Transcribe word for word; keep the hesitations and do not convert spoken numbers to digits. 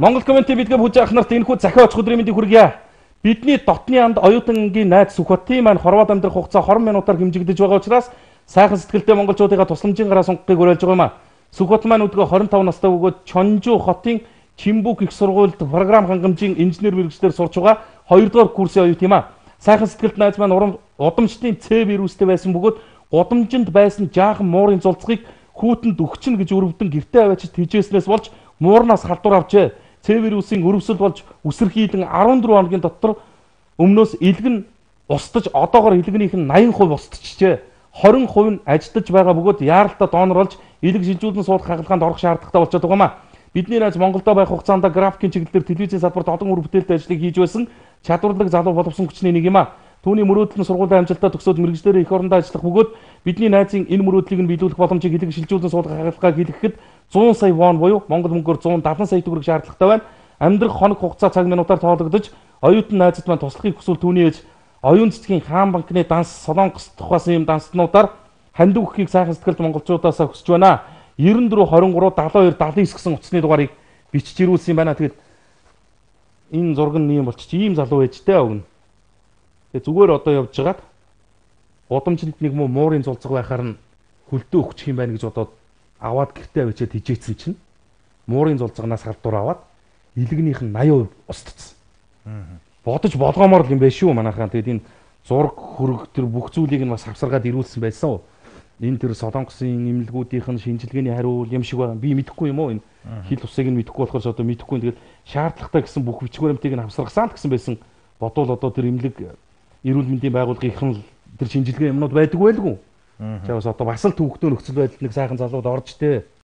Монгол комментийн бидгээ хүж авах нарт энэхүү захиа очих өдрийн мэндийг хүргье. Бидний дотны анд оюутангийн найз Сүхбатын маань хорвоод амьдрах хугацаа хорвон минутаар хэмжигдэж байгаа учраас сайхан сэтгэлтэй монголчуудыгаа тусламжийн гараа сунгахыг уриалж байгаа юм а. Сүхбат маань өдгөө хорин тав настай бөгөөд Чонжу хотын Чимбук их сургуульд програм хангамжийн инженер мэргэжлэр сурч байгаа хоёрдугаар курсын оюут юм а. Сайхан сэтгэлт найз маань урам удамчдын С вирустэй байсан бөгөөд удамжинд байсан жаахан муурын зулцгийг хүүтэнд өгчнө гэж өрөвдөн гэртээ аваачид тэжээснээс болж муурнаас халдвар авчээ. С вирусын өрөвсөл болж үсэрхийлэн арван дөрвөн хоногийн дотор өмнөөс элэг нь устж одоогоор элэгнийх нь наян хувь устчихжээ. хорин хувь нь аждаж байгаа бөгөөд яаралтай донор болж элэг шилжүүлэн суудах хагалгаанд орох шаардлагатай болчиход байгаа юм а. Бидний найз Монголдо байх хугацаанд графикийн чиглэлээр телевизийн салбарт олон үр бүтээлтэй ажлыг хийж байсан чадварлаг залуу боловсон хүчний нэг юм а. Түүний мөрөөдөл нь сургуулийн амжилтаа төгсөөд мэргэжлэрээ их орондоо ажиллах бөгөөд бидний найзын энэ мөрөөдлийг нь биелүүлэх боломжийг элэг шилжүүлэн суудах хагалгаа хийлгэхэд зуун сая вон буюу Монгол мөнгөөр зуун дадлан сая төгрөг шаардлагатай байна. Амьдрах хоног хугацаа цаг минутаар тоологдож оюутан найзад маань туслахыг хүсвэл түүний ээж оюун цэцгийн хаан банкны данс солонгос тухайсан юм данснуудаар ханд өгөхийг сайхан сэтгэлд монголчуудаас хүсэж байна. девяносто дөрвөн двадцать три семьдесят два семьдесят девять гэсэн утасны дугаарыг бичиж ирүүлсэн юм байна. Тэгэд энэ зураг нь юм болчих ийм залуу ээжтэй өгнө. Тэгээ зүгээр одоо явж байгаад удамжинд нэг муу муурын зулцэг байхаар нь хөлдөө өгчих юм байна гэж бодоод аваад гэртээ авчиад хижээсэн чинь муурын зулцганаас халдвар аваад элэгнийх нь восемь процент устцсан. Бодож болгоомоор л юм байна шүү манайхаа. Тэгээд энэ зураг хөрөг төр бүх зүйлийг нь бас хавсаргаад ирүүлсэн байсан. Энэ төр солонгосын эмнэлгүүдийнх нь шинжилгээний хариу юм шиг байна. Би мэдэхгүй юм уу энэ хил усыг нь мэдэхгүй болохоор одоо мэдэхгүй. Тэгээд шаардлагатай гэсэн бүх бичиг баримтыг нь хавсаргасан л гэсэн байсан. Бодвол одоо тэр эмнэлэг эрүүл мэндийн байгууллагынхан л тэр шинжилгээ юмнууд байдаг байлгүй. За бас одоо бас л төвөгтөө нөхцөл байдалд нэг сайхан залууд орж тээ.